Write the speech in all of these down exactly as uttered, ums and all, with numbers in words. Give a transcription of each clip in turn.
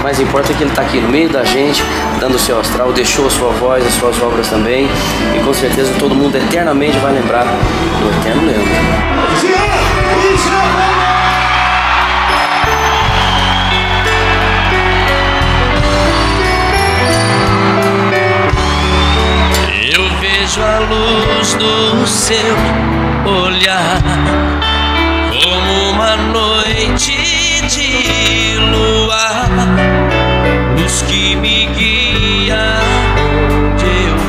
mais importa é que ele está aqui no meio da gente, dando o seu astral, deixou a sua voz, as suas obras também, e com certeza todo mundo eternamente vai lembrar do Eterno Leandro. A luz do seu olhar como uma noite de luar, luz que me guia onde eu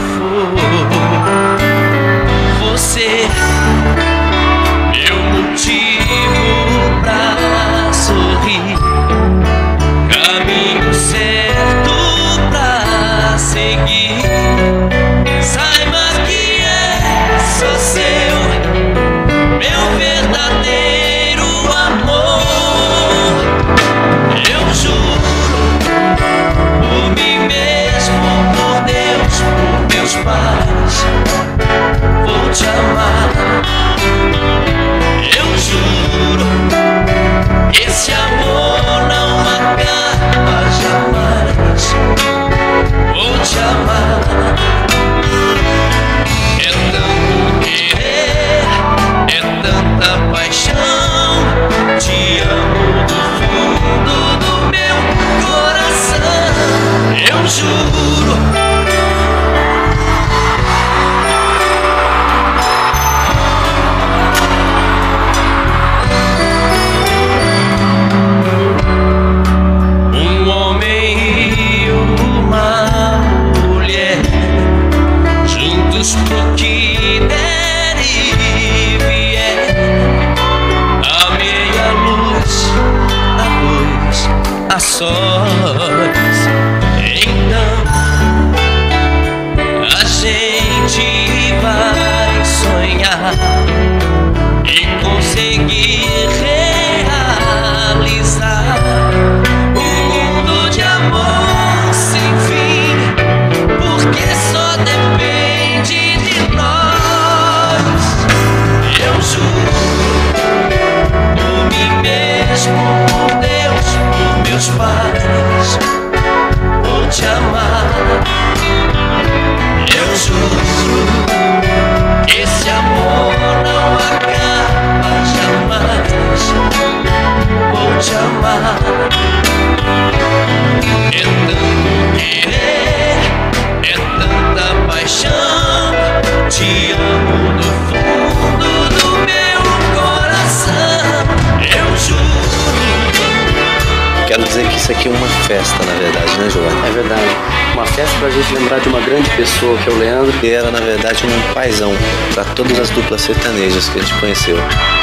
for. Você, meu motivo pra sorrir, caminho certo pra seguir. Só seu, meu verdadeiro amor. Eu juro por mim mesmo, por Deus, por meus pais, vou te amar. Eu juro, esse amor não acaba jamais. Vou te amar. Paixão, te amo do fundo do meu coração. Eu juro. Um homem e uma mulher juntos pro que der e vier. A sós, então a gente vai sonhar e conseguir realizar um mundo de amor sem fim, porque só depende de nós. Eu juro por mim mesmo, por Deus, por meus pais, vou te amar. Eu juro que esse amor não acaba jamais. Vou te amar. É tanto querer, é tanta paixão. Te amo do fundo do meu coração. Eu juro. Quero dizer que isso aqui é uma festa, na verdade, né, Giovanni? É verdade. Uma festa pra gente lembrar de uma grande pessoa, que é o Leandro. Que era, na verdade, um paizão para todas as duplas sertanejas que a gente conheceu.